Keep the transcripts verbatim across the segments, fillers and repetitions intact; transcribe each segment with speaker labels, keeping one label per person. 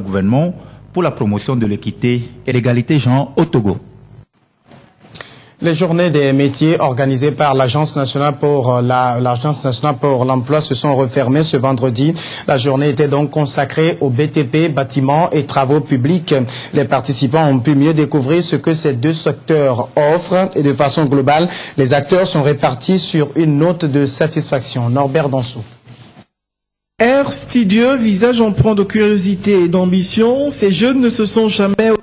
Speaker 1: le gouvernement pour la promotion de l'équité et l'égalité genre au Togo.
Speaker 2: Les journées des métiers organisées par l'Agence nationale pour la, l'Agence nationale pour l'emploi se sont refermées ce vendredi. La journée était donc consacrée au B T P, bâtiments et travaux publics. Les participants ont pu mieux découvrir ce que ces deux secteurs offrent et de façon globale, les acteurs sont répartis sur une note de satisfaction. Norbert Dansou.
Speaker 3: Air studieux, visage empreint de curiosité et d'ambition, ces jeunes ne se sont jamais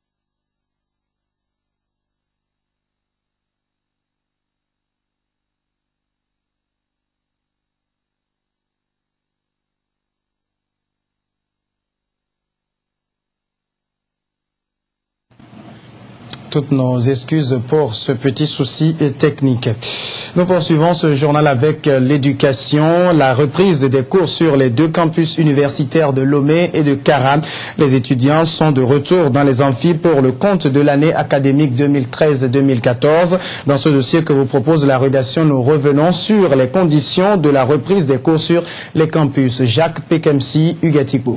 Speaker 2: toutes nos excuses pour ce petit souci technique. Nous poursuivons ce journal avec l'éducation, la reprise des cours sur les deux campus universitaires de Lomé et de Kara. Les étudiants sont de retour dans les amphis pour le compte de l'année académique deux mille treize deux mille quatorze. Dans ce dossier que vous propose la rédaction, nous revenons sur les conditions de la reprise des cours sur les campus. Jacques Pekemsi, Ugatipo.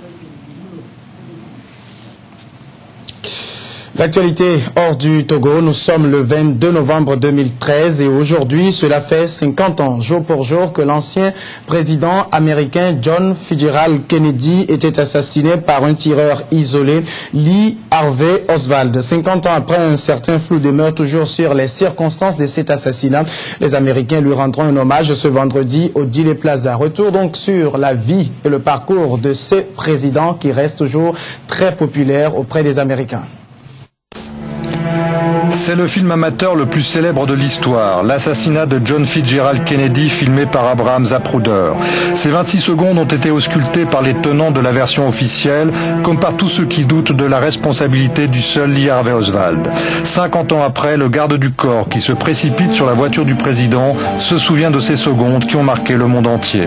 Speaker 2: L'actualité hors du Togo, nous sommes le vingt-deux novembre deux mille treize et aujourd'hui, cela fait cinquante ans, jour pour jour, que l'ancien président américain John Fitzgerald Kennedy était assassiné par un tireur isolé, Lee Harvey Oswald. cinquante ans après, un certain flou demeure toujours sur les circonstances de cet assassinat. Les Américains lui rendront un hommage ce vendredi au Dile Plaza. Retour donc sur la vie et le parcours de ce président qui reste toujours très populaire auprès des Américains.
Speaker 4: C'est le film amateur le plus célèbre de l'histoire, l'assassinat de John Fitzgerald Kennedy filmé par Abraham Zapruder. Ces vingt-six secondes ont été auscultées par les tenants de la version officielle, comme par tous ceux qui doutent de la responsabilité du seul Lee Harvey Oswald. cinquante ans après, le garde du corps qui se précipite sur la voiture du président se souvient de ces secondes qui ont marqué le monde entier.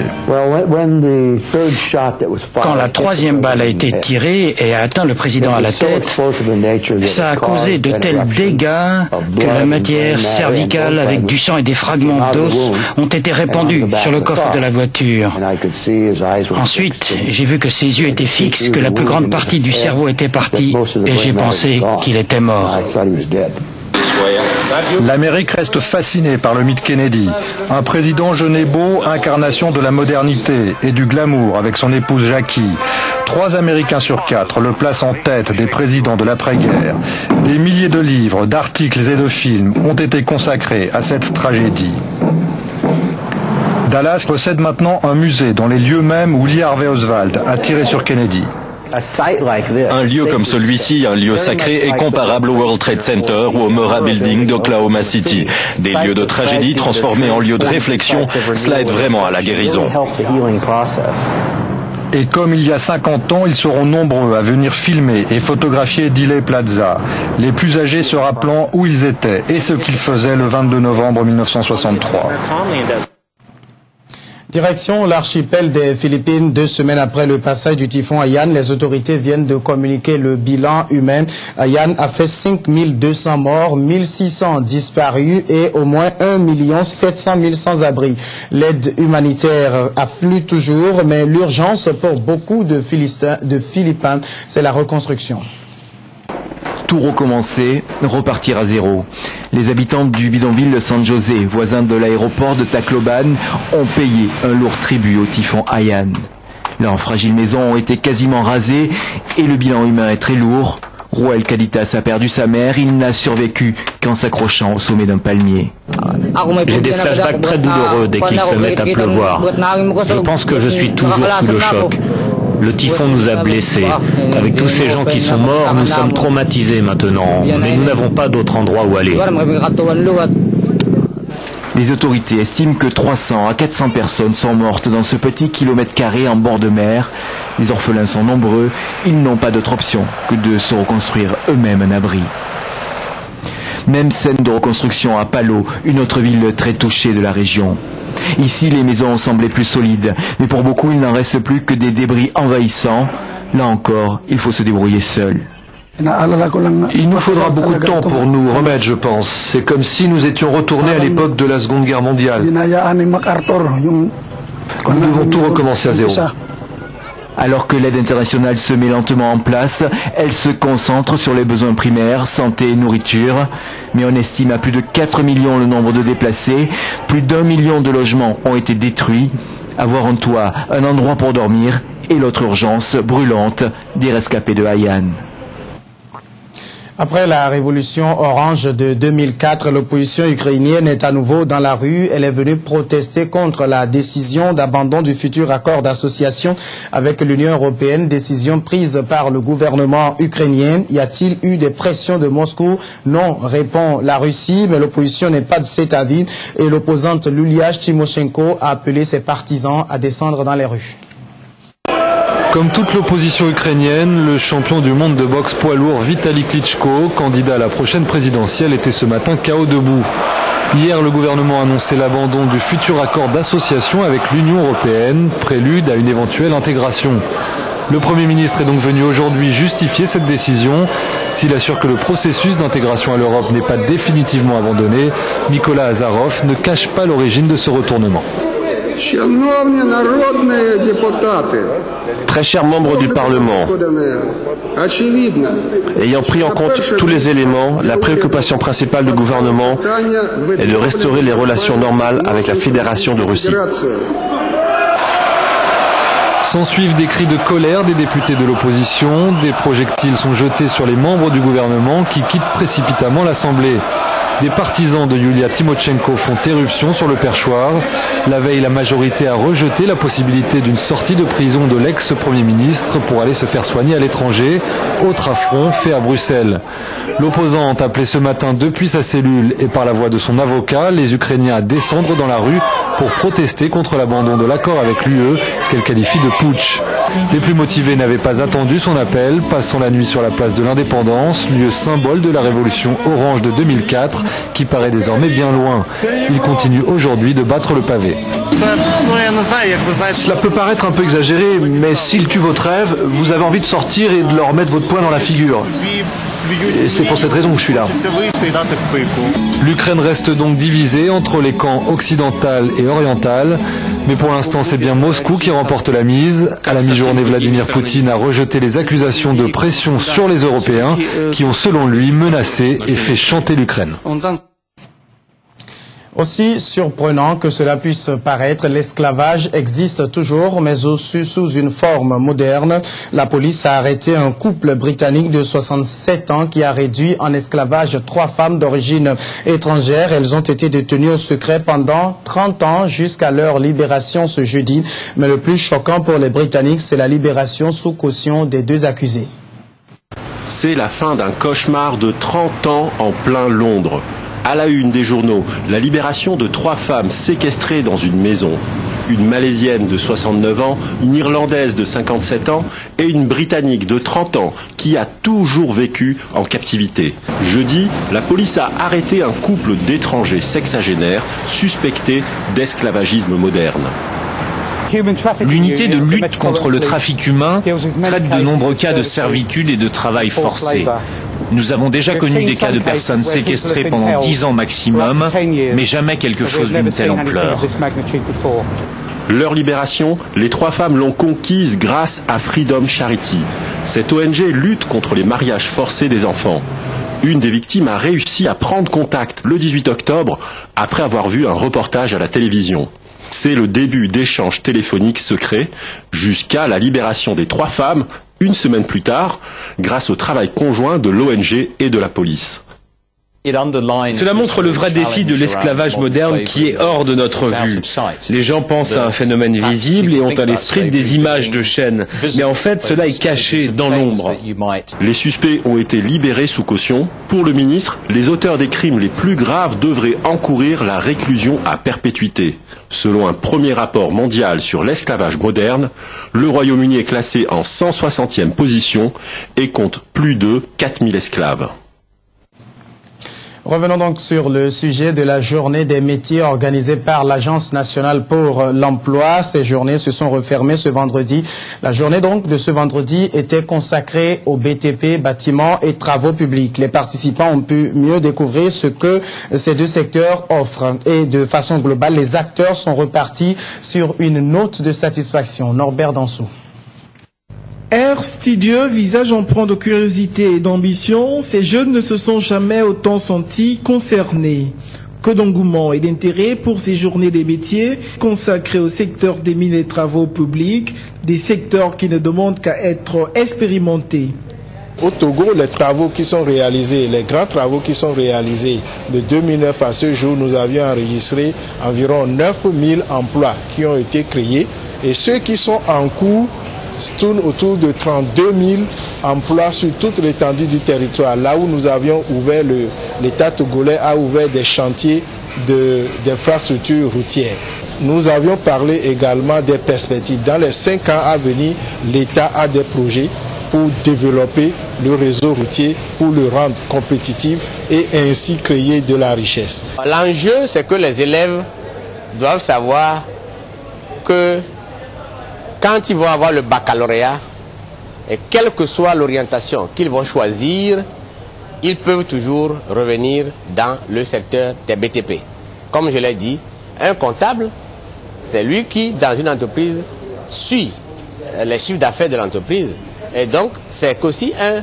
Speaker 5: Quand la troisième balle a été tirée et a atteint le président à la tête, ça a causé de tels dégâts que la matière cervicale avec du sang et des fragments d'os ont été répandus sur le coffre de la voiture. Ensuite, j'ai vu que ses yeux étaient fixes, que la plus grande partie du cerveau était partie et j'ai pensé qu'il était mort.
Speaker 4: L'Amérique reste fascinée par le mythe Kennedy. Un président jeune et beau, incarnation de la modernité et du glamour avec son épouse Jackie. Trois Américains sur quatre le placent en tête des présidents de l'après-guerre. Des milliers de livres, d'articles et de films ont été consacrés à cette tragédie. Dallas possède maintenant un musée dans les lieux mêmes où Lee Harvey Oswald a tiré sur Kennedy.
Speaker 6: Un lieu comme celui-ci, un lieu sacré, est comparable au World Trade Center ou au Murrah Building d'Oklahoma City. Des lieux de tragédie transformés en lieux de réflexion, cela aide vraiment à la guérison.
Speaker 4: Et comme il y a cinquante ans, ils seront nombreux à venir filmer et photographier Dealey Plaza, les plus âgés se rappelant où ils étaient et ce qu'ils faisaient le vingt-deux novembre mille neuf cent soixante-trois.
Speaker 2: Direction l'archipel des Philippines, deux semaines après le passage du typhon Haiyan, les autorités viennent de communiquer le bilan humain. Haiyan a fait cinq mille deux cents morts, mille six cents disparus et au moins un million sept cent mille sans-abri. L'aide humanitaire afflue toujours, mais l'urgence pour beaucoup de Philistins, de Philippins, c'est la reconstruction.
Speaker 7: Tout recommencer, repartir à zéro. Les habitants du bidonville San José, voisin de l'aéroport de Tacloban, ont payé un lourd tribut au typhon Haiyan. Leurs fragiles maisons ont été quasiment rasées et le bilan humain est très lourd. Roel Caditas a perdu sa mère, il n'a survécu qu'en s'accrochant au sommet d'un palmier.
Speaker 8: J'ai des flashbacks très douloureux dès qu'il se met à pleuvoir. Je pense que je suis toujours sous le choc. Le typhon nous a blessés. Avec tous ces gens qui sont morts, nous sommes traumatisés maintenant, mais nous n'avons pas d'autre endroit où aller.
Speaker 7: Les autorités estiment que trois cents à quatre cents personnes sont mortes dans ce petit kilomètre carré en bord de mer. Les orphelins sont nombreux, ils n'ont pas d'autre option que de se reconstruire eux-mêmes un abri. Même scène de reconstruction à Palo, une autre ville très touchée de la région. Ici, les maisons ont semblé plus solides, mais pour beaucoup, il n'en reste plus que des débris envahissants. Là encore, il faut se débrouiller seul.
Speaker 9: Il nous faudra beaucoup de temps pour nous remettre, je pense. C'est comme si nous étions retournés à l'époque de la Seconde Guerre mondiale. Nous devons tout recommencer à zéro.
Speaker 7: Alors que l'aide internationale se met lentement en place, elle se concentre sur les besoins primaires, santé et nourriture. Mais on estime à plus de quatre millions le nombre de déplacés. Plus d'un million de logements ont été détruits. Avoir un toit, un endroit pour dormir et l'autre urgence brûlante des rescapés de Haïan.
Speaker 2: Après la révolution orange de deux mille quatre, l'opposition ukrainienne est à nouveau dans la rue. Elle est venue protester contre la décision d'abandon du futur accord d'association avec l'Union européenne, décision prise par le gouvernement ukrainien. Y a-t-il eu des pressions de Moscou? Non, répond la Russie, mais l'opposition n'est pas de cet avis et l'opposante Yulia Tymoshenko a appelé ses partisans à descendre dans les rues.
Speaker 4: Comme toute l'opposition ukrainienne, le champion du monde de boxe poids lourd Vitali Klitschko, candidat à la prochaine présidentielle, était ce matin K O debout. Hier, le gouvernement a annoncé l'abandon du futur accord d'association avec l'Union européenne, prélude à une éventuelle intégration. Le Premier ministre est donc venu aujourd'hui justifier cette décision. S'il assure que le processus d'intégration à l'Europe n'est pas définitivement abandonné, Mykola Azarov ne cache pas l'origine de ce retournement.
Speaker 10: Très chers membres du Parlement, ayant pris en compte tous les éléments, la préoccupation principale du gouvernement est de restaurer les relations normales avec la Fédération de Russie.
Speaker 4: S'ensuivent des cris de colère des députés de l'opposition, des projectiles sont jetés sur les membres du gouvernement qui quittent précipitamment l'Assemblée. Des partisans de Yulia Tymoshenko font éruption sur le perchoir. La veille, la majorité a rejeté la possibilité d'une sortie de prison de l'ex-premier ministre pour aller se faire soigner à l'étranger. Autre affront fait à Bruxelles. L'opposante appelé ce matin depuis sa cellule et par la voix de son avocat les Ukrainiens à descendre dans la rue pour protester contre l'abandon de l'accord avec l'U E qu'elle qualifie de putsch. Les plus motivés n'avaient pas attendu son appel, passant la nuit sur la place de l'Indépendance, lieu symbole de la révolution orange de deux mille quatre, qui paraît désormais bien loin. Il continue aujourd'hui de battre le pavé.
Speaker 9: Cela peut paraître un peu exagéré, mais s'ils tuent votre rêve, vous avez envie de sortir et de leur mettre votre poing dans la figure. Et c'est pour cette raison que je suis là.
Speaker 4: L'Ukraine reste donc divisée entre les camps occidental et oriental, mais pour l'instant c'est bien Moscou qui remporte la mise. À la mi-journée, Vladimir Poutine a rejeté les accusations de pression sur les Européens qui ont selon lui menacé et fait chanter l'Ukraine.
Speaker 2: Aussi surprenant que cela puisse paraître, l'esclavage existe toujours, mais aussi sous une forme moderne. La police a arrêté un couple britannique de soixante-sept ans qui a réduit en esclavage trois femmes d'origine étrangère. Elles ont été détenues au secret pendant trente ans jusqu'à leur libération ce jeudi. Mais le plus choquant pour les Britanniques, c'est la libération sous caution des deux accusés.
Speaker 10: C'est la fin d'un cauchemar de trente ans en plein Londres. À la une des journaux, la libération de trois femmes séquestrées dans une maison. Une Malaisienne de soixante-neuf ans, une Irlandaise de cinquante-sept ans et une Britannique de trente ans qui a toujours vécu en captivité. Jeudi, la police a arrêté un couple d'étrangers sexagénaires suspectés d'esclavagisme moderne.
Speaker 11: L'unité de lutte contre le trafic humain traite de nombreux cas de servitude et de travail forcé. Nous avons déjà connu des cas de personnes séquestrées pendant dix ans maximum, mais jamais quelque chose d'une telle ampleur.
Speaker 10: Leur libération, les trois femmes l'ont conquise grâce à Freedom Charity. Cette O N G lutte contre les mariages forcés des enfants. Une des victimes a réussi à prendre contact le dix-huit octobre après avoir vu un reportage à la télévision. C'est le début d'échanges téléphoniques secrets jusqu'à la libération des trois femmes une semaine plus tard, grâce au travail conjoint de l'O N G et de la police.
Speaker 12: Cela montre le vrai défi de l'esclavage moderne qui est hors de notre vue. Les gens pensent à un phénomène visible et ont à l'esprit des images de chaîne. Mais en fait, cela est caché dans l'ombre.
Speaker 10: Les suspects ont été libérés sous caution. Pour le ministre, les auteurs des crimes les plus graves devraient encourir la réclusion à perpétuité. Selon un premier rapport mondial sur l'esclavage moderne, le Royaume-Uni est classé en cent soixantième position et compte plus de quatre mille esclaves.
Speaker 2: Revenons donc sur le sujet de la journée des métiers organisée par l'Agence nationale pour l'emploi. Ces journées se sont refermées ce vendredi. La journée donc de ce vendredi était consacrée au B T P, bâtiments et travaux publics. Les participants ont pu mieux découvrir ce que ces deux secteurs offrent. Et de façon globale, les acteurs sont repartis sur une note de satisfaction. Norbert Dansou.
Speaker 3: Air studieux, visage empreint de curiosité et d'ambition, ces jeunes ne se sont jamais autant sentis concernés. Que d'engouement et d'intérêt pour ces journées des métiers consacrées au secteur des mines et travaux publics, des secteurs qui ne demandent qu'à être expérimentés.
Speaker 13: Au Togo, les travaux qui sont réalisés, les grands travaux qui sont réalisés de deux mille neuf à ce jour, nous avions enregistré environ neuf mille emplois qui ont été créés et ceux qui sont en cours tournent autour de trente-deux mille emplois sur toute l'étendue du territoire. Là où nous avions ouvert, l'État togolais a ouvert des chantiers d'infrastructures routières. Nous avions parlé également des perspectives. Dans les cinq ans à venir, l'État a des projets pour développer le réseau routier, pour le rendre compétitif et ainsi créer de la richesse.
Speaker 14: L'enjeu, c'est que les élèves doivent savoir que quand ils vont avoir le baccalauréat, et quelle que soit l'orientation qu'ils vont choisir, ils peuvent toujours revenir dans le secteur des B T P. Comme je l'ai dit, un comptable, c'est lui qui, dans une entreprise, suit les chiffres d'affaires de l'entreprise. Et donc, c'est aussi un,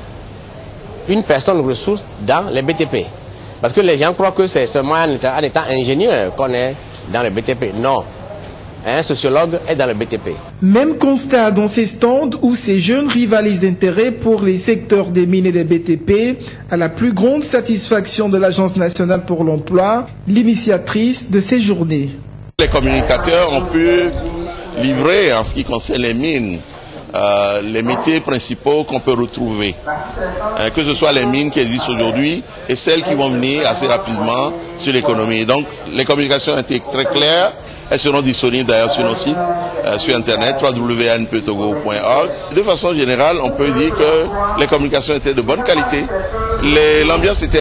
Speaker 14: une personne ressource dans les B T P. Parce que les gens croient que c'est seulement en étant, en étant ingénieur qu'on est dans les B T P. Non. Un sociologue est dans le B T P.
Speaker 3: Même constat dans ces stands où ces jeunes rivalisent d'intérêt pour les secteurs des mines et des B T P, à la plus grande satisfaction de l'Agence nationale pour l'emploi, l'initiatrice de ces journées.
Speaker 15: Les communicateurs ont pu livrer, en ce qui concerne les mines, euh, les métiers principaux qu'on peut retrouver. Euh, que ce soit les mines qui existent aujourd'hui et celles qui vont venir assez rapidement sur l'économie. Donc les communications ont été très claires. Elles seront disponibles d'ailleurs sur nos sites, euh, sur internet, w w w point a n p togo point org. De façon générale, on peut dire que les communications étaient de bonne qualité, l'ambiance était